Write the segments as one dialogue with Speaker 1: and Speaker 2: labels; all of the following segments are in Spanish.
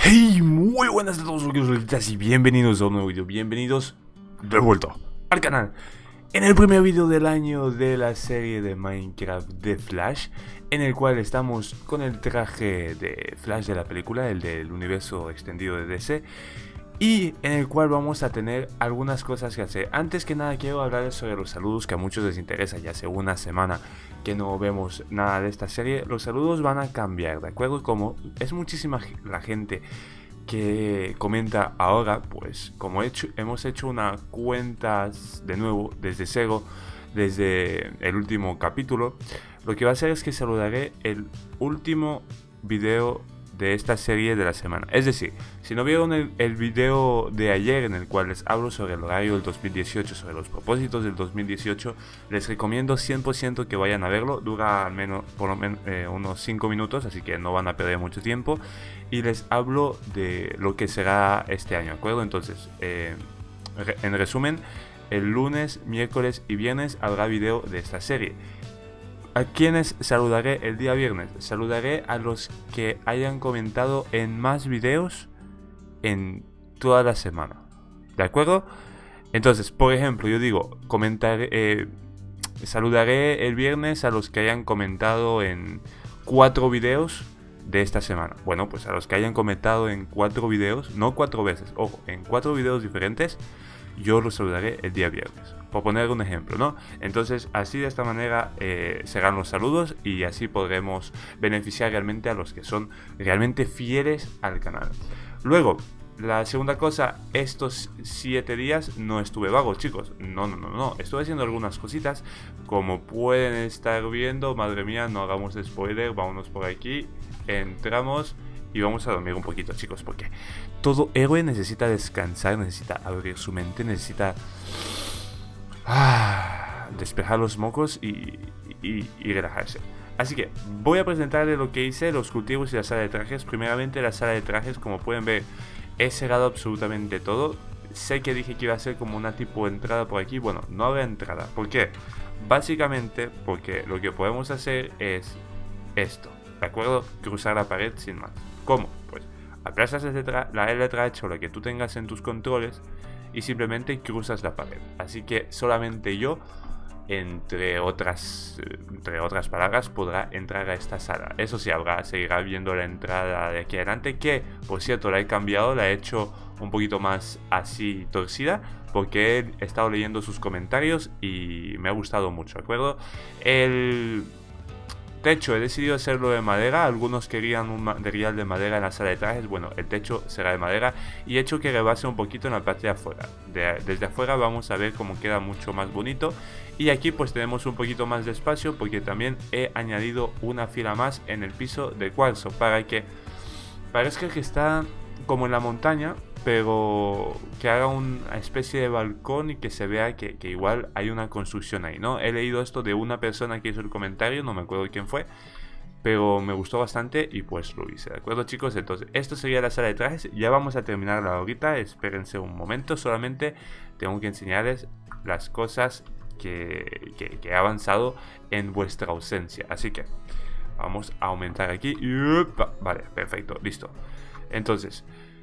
Speaker 1: Hey, muy buenas a todos los y bienvenidos a un nuevo vídeo, bienvenidos de vuelta al canal. En el primer vídeo del año de la serie de Minecraft de Flash, en el cual estamos con el traje de Flash de la película, el del universo extendido de DC, y en el cual vamos a tener algunas cosas que hacer. Antes que nada quiero hablarles sobre los saludos, que a muchos les interesa. Ya hace una semana que no vemos nada de esta serie. Los saludos van a cambiar, ¿de acuerdo? Como es muchísima la gente que comenta ahora, pues como hemos hecho una cuenta de nuevo desde cero, desde el último capítulo, lo que va a hacer es que saludaré el último video de esta serie de la semana. Es decir, si no vieron el video de ayer en el cual les hablo sobre el horario del 2018, sobre los propósitos del 2018, les recomiendo 100% que vayan a verlo. Dura al menos, por lo menos unos 5 minutos, así que no van a perder mucho tiempo. Y les hablo de lo que será este año, ¿de acuerdo? Entonces, en resumen, el lunes, miércoles y viernes habrá video de esta serie. ¿A quiénes saludaré el día viernes? Saludaré a los que hayan comentado en más videos en toda la semana, ¿de acuerdo? Entonces, por ejemplo, yo digo, saludaré el viernes a los que hayan comentado en 4 videos de esta semana. Bueno, pues a los que hayan comentado en 4 videos, no 4 veces, ojo, en 4 videos diferentes, yo los saludaré el día viernes, por poner un ejemplo, ¿no? Entonces, así de esta manera serán los saludos y así podremos beneficiar realmente a los que son realmente fieles al canal. Luego, la segunda cosa, estos 7 días no estuve vago, chicos. No. Estuve haciendo algunas cositas, como pueden estar viendo. Madre mía, no hagamos spoiler, vámonos por aquí, entramos y vamos a dormir un poquito, chicos, porque todo héroe necesita descansar, necesita abrir su mente, necesita despejar los mocos y relajarse. Así que voy a presentarles lo que hice, los cultivos y la sala de trajes. Primeramente, la sala de trajes, como pueden ver, he cerrado absolutamente todo. Sé que dije que iba a ser como una tipo entrada por aquí. Bueno, no habrá entrada. ¿Por qué? Básicamente porque lo que podemos hacer es esto, ¿de acuerdo? Cruzar la pared sin más. ¿Cómo? Pues aplastas la letra H o la que tú tengas en tus controles y simplemente cruzas la pared. Así que solamente yo, entre otras palabras, podrá entrar a esta sala. Eso sí, seguirá viendo la entrada de aquí adelante, que por cierto la he cambiado, la he hecho un poquito más así torcida, porque he estado leyendo sus comentarios y me ha gustado mucho, ¿de acuerdo? El techo he decidido hacerlo de madera. Algunos querían un material de madera en la sala de trajes. Bueno, el techo será de madera y he hecho que rebase un poquito en la parte de afuera. Desde afuera vamos a ver cómo queda mucho más bonito. Y aquí pues tenemos un poquito más de espacio, porque también he añadido una fila más en el piso de cuarzo, para que parezca que está como en la montaña, pero que haga una especie de balcón y que se vea que igual hay una construcción ahí, ¿no? He leído esto de una persona que hizo el comentario, no me acuerdo quién fue, pero me gustó bastante y pues lo hice, ¿de acuerdo, chicos? Entonces, esto sería la sala de trajes. Ya vamos a terminarla ahorita, espérense un momento, solamente tengo que enseñarles las cosas que he avanzado en vuestra ausencia. Así que vamos a aumentar aquí. Vale, perfecto, listo. Entonces,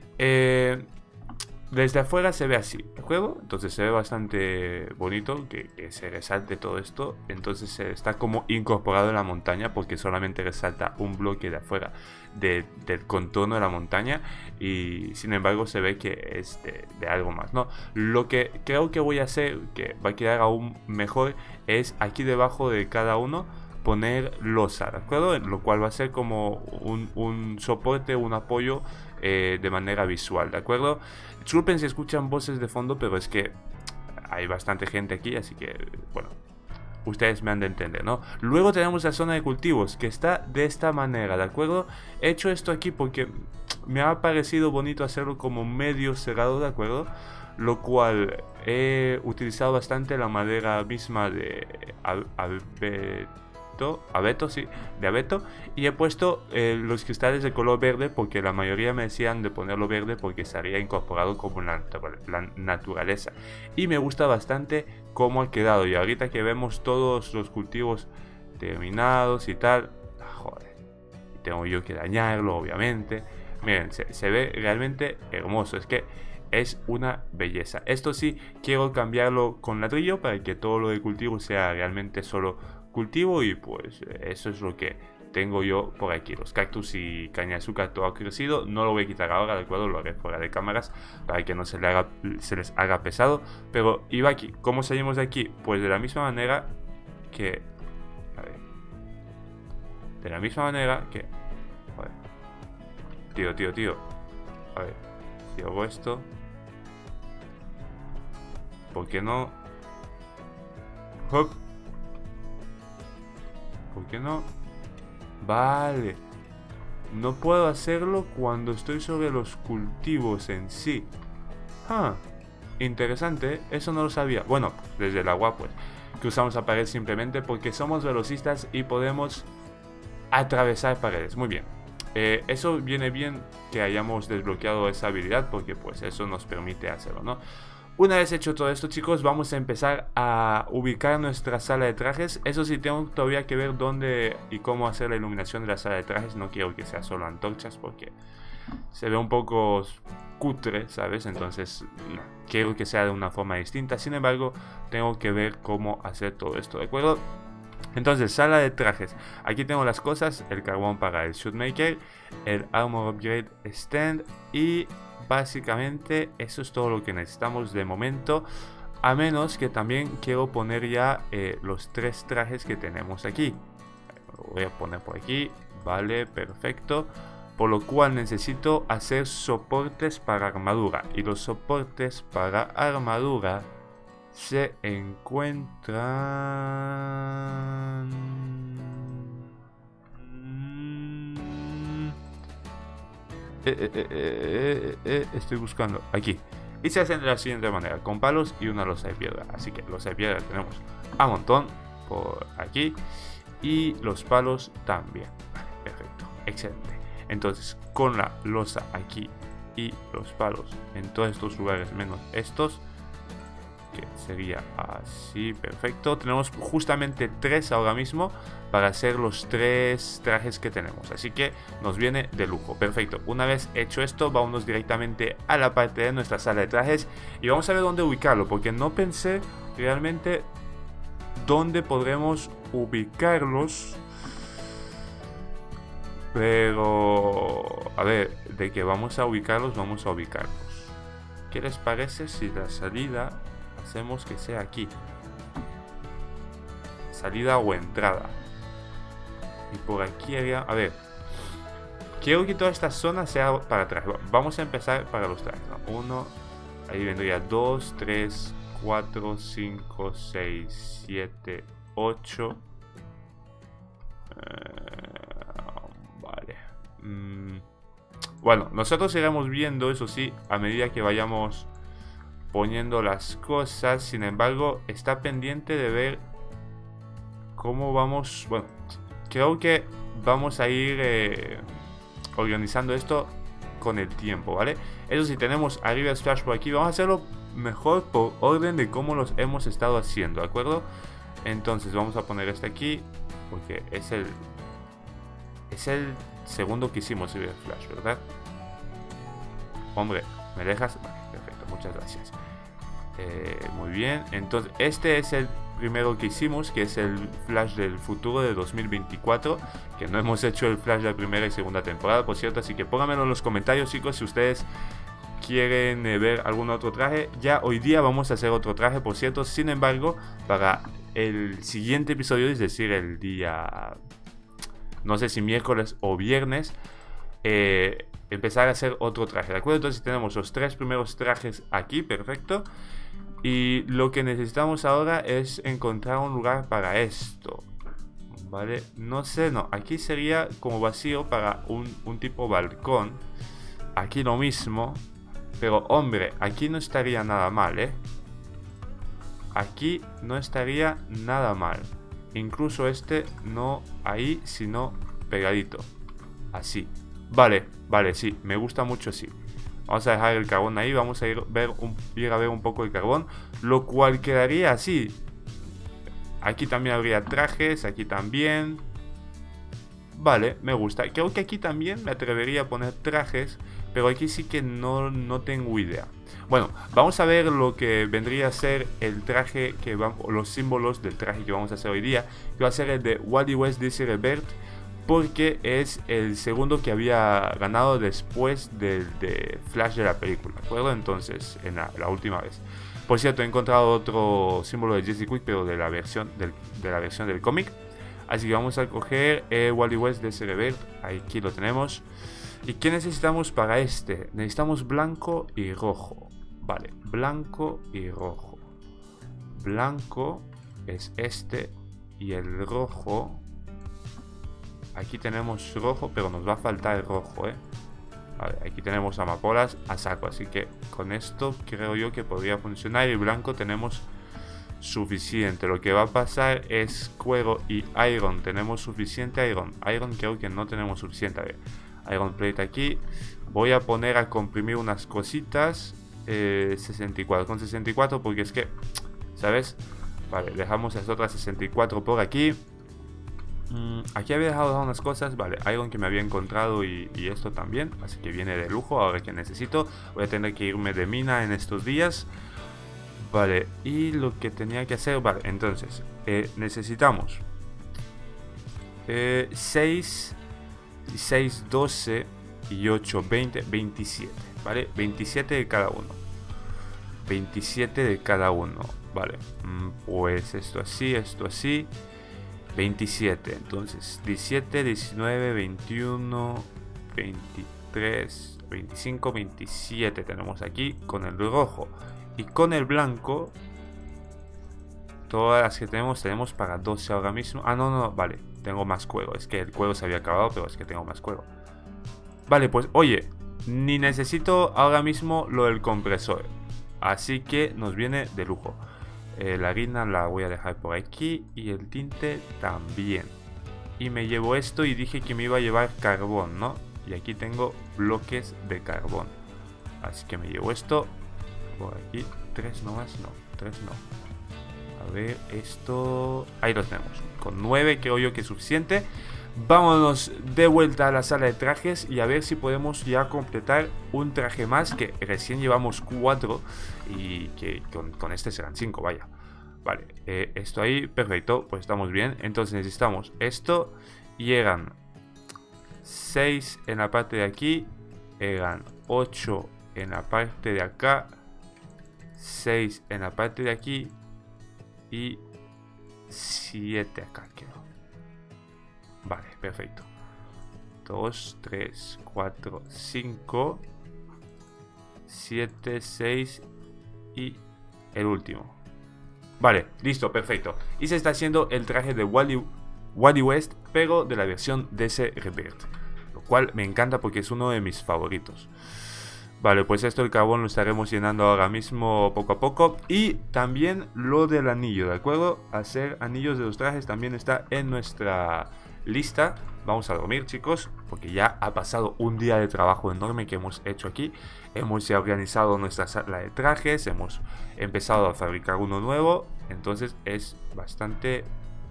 Speaker 1: desde afuera se ve así, ¿de acuerdo? Entonces se ve bastante bonito que se resalte todo esto. Entonces está como incorporado en la montaña, porque solamente resalta un bloque de afuera del contorno de la montaña, y sin embargo se ve que es de algo más, ¿no? Lo que creo que voy a hacer, que va a quedar aún mejor, es aquí debajo de cada uno poner losa, ¿de acuerdo? Lo cual va a ser como un soporte, un apoyo de manera visual, ¿de acuerdo? Disculpen si escuchan voces de fondo, pero es que hay bastante gente aquí, así que, bueno, ustedes me han de entender, ¿no? Luego tenemos la zona de cultivos, que está de esta manera, ¿de acuerdo? He hecho esto aquí porque me ha parecido bonito hacerlo como medio cerrado, ¿de acuerdo? Lo cual he utilizado bastante la madera misma de abeto, y he puesto los cristales de color verde, porque la mayoría me decían de ponerlo verde porque estaría incorporado como la naturaleza, y me gusta bastante cómo ha quedado. Y ahorita que vemos todos los cultivos terminados y tal, joder, tengo yo que dañarlo, obviamente, Miren, se ve realmente hermoso. Es que es una belleza. Esto sí, quiero cambiarlo con ladrillo para que todo lo de cultivo sea realmente solo cultivo. Y pues eso es lo que tengo yo por aquí. Los cactus y caña de azúcar todo ha crecido. No lo voy a quitar ahora, de acuerdo, lo haré fuera de cámaras para que no se les haga pesado. Pero iba aquí. ¿Cómo salimos de aquí? Pues de la misma manera que... A ver. De la misma manera que... A ver. Tío. A ver. Si hago esto... ¿Por qué no? Hop. ¿Por qué no? Vale. No puedo hacerlo cuando estoy sobre los cultivos en sí. Ah, interesante, eso no lo sabía. Bueno, desde el agua pues cruzamos la pared simplemente porque somos velocistas y podemos atravesar paredes. Muy bien. Eso viene bien que hayamos desbloqueado esa habilidad porque pues eso nos permite hacerlo, ¿no? Una vez hecho todo esto, chicos, vamos a empezar a ubicar nuestra sala de trajes. Eso sí, tengo todavía que ver dónde y cómo hacer la iluminación de la sala de trajes. No quiero que sea solo antorchas porque se ve un poco cutre, ¿sabes? Entonces, no, quiero que sea de una forma distinta. Sin embargo, tengo que ver cómo hacer todo esto, ¿de acuerdo? Entonces, sala de trajes. Aquí tengo las cosas, el carbón para el Shootmaker, el Armor Upgrade Stand y... básicamente eso es todo lo que necesitamos de momento, a menos que también quiero poner ya los 3 trajes que tenemos aquí. Lo voy a poner por aquí, vale, perfecto. Por lo cual necesito hacer soportes para armadura, y los soportes para armadura se encuentran... estoy buscando aquí. Y se hacen de la siguiente manera, con palos y una losa de piedra. Así que losa de piedra tenemos a montón por aquí, y los palos también. Vale, perfecto, excelente. Entonces con la losa aquí y los palos en todos estos lugares menos estos, que sería así, perfecto. Tenemos justamente 3 ahora mismo para hacer los 3 trajes que tenemos, así que nos viene de lujo. Perfecto, una vez hecho esto, vámonos directamente a la parte de nuestra sala de trajes y vamos a ver dónde ubicarlo, porque no pensé realmente dónde podremos ubicarlos. Pero a ver, de que vamos a ubicarlos, vamos a ubicarlos. ¿Qué les parece si la salida hacemos que sea aquí? Salida o entrada. Y por aquí haría... A ver, quiero que toda esta zona sea para atrás. Vamos a empezar para los trajes, ¿no? 1, ahí vendría 2, 3, 4, 5, 6, 7, 8. Vale. Bueno, nosotros iremos viendo, eso sí, a medida que vayamos poniendo las cosas. Sin embargo, está pendiente de ver cómo vamos. Bueno, creo que vamos a ir organizando esto con el tiempo, ¿vale? Eso sí, tenemos arriba Splash por aquí. Vamos a hacerlo mejor por orden de cómo los hemos estado haciendo, ¿de acuerdo? Entonces vamos a poner este aquí porque es el segundo que hicimos River Flash, ¿verdad? Hombre, ¿me dejas? Vale, perfecto, muchas gracias. Muy bien, entonces este es el primero que hicimos, que es el Flash del futuro de 2024, que no hemos hecho el Flash de la primera y segunda temporada, por cierto, así que pónganmelo en los comentarios, chicos, si ustedes quieren ver algún otro traje. Ya hoy día vamos a hacer otro traje, por cierto. Sin embargo, para el siguiente episodio, es decir, el día, no sé si miércoles o viernes, empezar a hacer otro traje, ¿de acuerdo? Entonces tenemos los 3 primeros trajes aquí, perfecto. Y lo que necesitamos ahora es encontrar un lugar para esto, ¿vale? No sé, no, aquí sería como vacío para un tipo balcón. Aquí lo mismo, pero hombre, aquí no estaría nada mal, ¿eh? Aquí no estaría nada mal. Incluso este no ahí, sino pegadito, así. Vale, vale, sí, me gusta mucho así. Vamos a dejar el carbón ahí, vamos a ir a ver un poco el carbón, lo cual quedaría así. Aquí también habría trajes, aquí también. Vale, me gusta. Creo que aquí también me atrevería a poner trajes, pero aquí sí que no tengo idea. Bueno, vamos a ver lo que vendría a ser el traje que vamos, los símbolos del traje que vamos a hacer hoy día, que va a ser el de Wally West DC Rebirth, porque es el segundo que había ganado después del de Flash de la película, ¿de acuerdo? Entonces, en la última vez. Por cierto, he encontrado otro símbolo de Jesse Quick, pero de la versión del cómic. Así que vamos a coger Wally West DC Rebirth, aquí lo tenemos. ¿Y qué necesitamos para este? Necesitamos blanco y rojo. Vale, blanco y rojo. Blanco es este y el rojo. Aquí tenemos rojo, pero nos va a faltar el rojo, ¿eh? Vale, aquí tenemos amapolas a saco, así que con esto creo yo que podría funcionar. Y blanco tenemos suficiente. Lo que va a pasar es cuero y iron. Tenemos suficiente iron. Iron creo que no tenemos suficiente. A ver, iron plate aquí. Voy a poner a comprimir unas cositas. 64, con 64 porque es que, ¿sabes? Vale, dejamos las otras 64 por aquí. Aquí había dejado unas cosas. Vale, iron que me había encontrado y esto también. Así que viene de lujo ahora que necesito. Voy a tener que irme de mina en estos días. Vale, y lo que tenía que hacer, vale, entonces necesitamos 6, 6, 12 y 8, 20, 27, ¿vale? 27 de cada uno. 27 de cada uno, vale. Pues esto así. 27, entonces 17, 19, 21, 23, 25, 27 tenemos aquí con el rojo. Y con el blanco, todas las que tenemos para 12 ahora mismo. Ah, no, vale, tengo más cuero. Es que el cuero se había acabado, pero es que tengo más cuero. Vale, pues oye, ni necesito ahora mismo lo del compresor. Así que nos viene de lujo. La harina la voy a dejar por aquí y el tinte también. Y me llevo esto y dije que me iba a llevar carbón, ¿no? Y aquí tengo bloques de carbón. Así que me llevo esto. Por aquí, 3 nomás, no, 3 no. A ver, esto... Ahí lo tenemos. Con 9 creo yo que es suficiente. Vámonos de vuelta a la sala de trajes y a ver si podemos ya completar un traje más, que recién llevamos 4 y que con este serán 5, vaya. Vale, esto ahí, perfecto, pues estamos bien. Entonces necesitamos esto y eran 6 en la parte de aquí, eran 8 en la parte de acá, 6 en la parte de aquí y 7 acá quedó. Vale, perfecto. 2, 3, 4, 5, 7, 6 y el último. Vale, listo, perfecto. Y se está haciendo el traje de Wally West, pero de la versión DC Rebirth, lo cual me encanta porque es uno de mis favoritos. Vale, pues esto el carbón lo estaremos llenando ahora mismo poco a poco. Y también lo del anillo, ¿de acuerdo? Hacer anillos de los trajes también está en nuestra lista. Vamos a dormir, chicos, porque ya ha pasado un día de trabajo enorme que hemos hecho aquí. Hemos ya organizado nuestra sala de trajes, hemos empezado a fabricar uno nuevo. Entonces es bastante...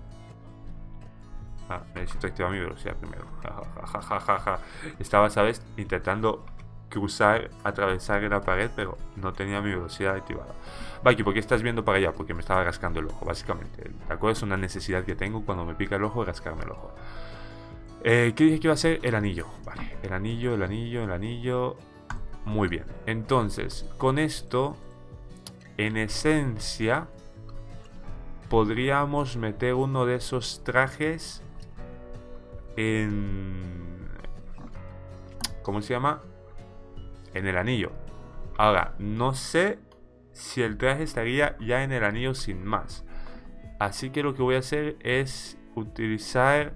Speaker 1: necesito activar mi velocidad primero. Estaba, ¿sabes? Intentando atravesar la pared, pero no tenía mi velocidad activada. Baki, ¿por qué estás viendo para allá? Porque me estaba rascando el ojo, básicamente. ¿De acuerdo? Es una necesidad que tengo cuando me pica el ojo, rascarme el ojo. ¿Qué dije que iba a ser? El anillo. Vale, el anillo. Muy bien. Entonces, con esto, en esencia, podríamos meter uno de esos trajes en... ¿cómo se llama? En el anillo. Ahora, no sé si el traje estaría ya en el anillo sin más. Así que lo que voy a hacer es utilizar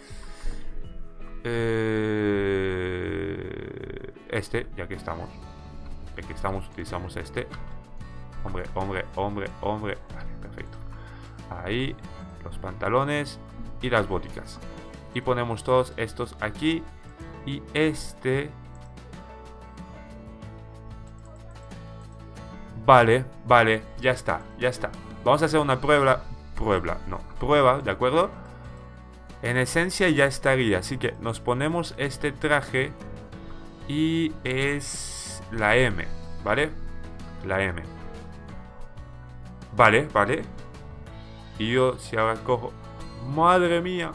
Speaker 1: este, ya que estamos. Utilizamos este. Hombre. Vale, perfecto. Ahí, los pantalones y las boticas. Y ponemos todos estos aquí. Y este... Vale, ya está. Vamos a hacer una prueba, ¿de acuerdo? En esencia ya estaría. Así que nos ponemos este traje. Y es la M, ¿vale? La M. Vale, vale. Y yo si ahora cojo... ¡Madre mía!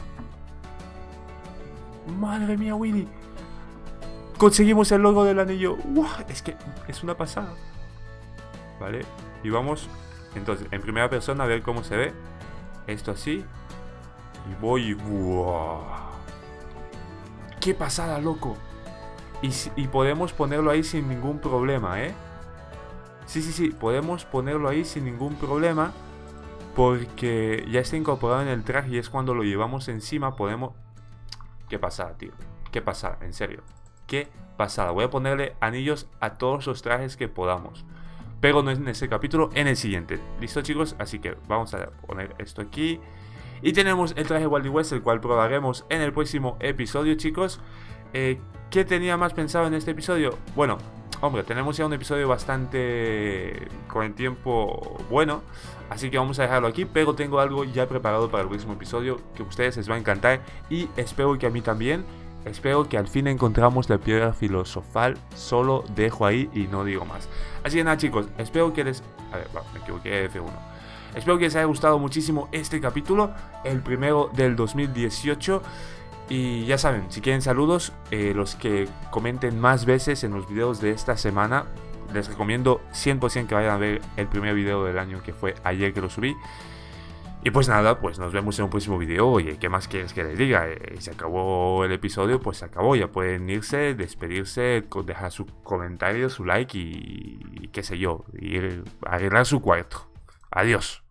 Speaker 1: ¡Madre mía, Willy! Conseguimos el logo del anillo. ¡Wow! Es que es una pasada. Vale. Y vamos... Entonces, en primera persona a ver cómo se ve. Esto así. Y voy... ¡Wow! ¡Qué pasada, loco! Y podemos ponerlo ahí sin ningún problema, ¿eh? Sí, podemos ponerlo ahí sin ningún problema. Porque ya está incorporado en el traje y es cuando lo llevamos encima podemos... Qué pasada, tío. Qué pasada, en serio. Qué pasada. Voy a ponerle anillos a todos los trajes que podamos. Pero no en este capítulo, en el siguiente. ¿Listo, chicos? Así que vamos a poner esto aquí. Y tenemos el traje Wild West, el cual probaremos en el próximo episodio, chicos. ¿Qué tenía más pensado en este episodio? Bueno, hombre, tenemos ya un episodio bastante con el tiempo bueno. Así que vamos a dejarlo aquí, pero tengo algo ya preparado para el próximo episodio que a ustedes les va a encantar y espero que a mí también. Espero que al fin encontramos la piedra filosofal. Solo dejo ahí y no digo más. Así que nada, chicos, espero que les... A ver, me equivoqué de F1. Espero que les haya gustado muchísimo este capítulo, el primero del 2018. Y ya saben, si quieren saludos, los que comenten más veces en los videos de esta semana, les recomiendo 100% que vayan a ver el primer video del año, que fue ayer que lo subí. Y pues nada, pues nos vemos en un próximo video. Oye, ¿qué más quieres que les diga? Se acabó el episodio, pues se acabó. Ya pueden irse, despedirse, dejar su comentario, su like y qué sé yo, ir a arreglar su cuarto. Adiós.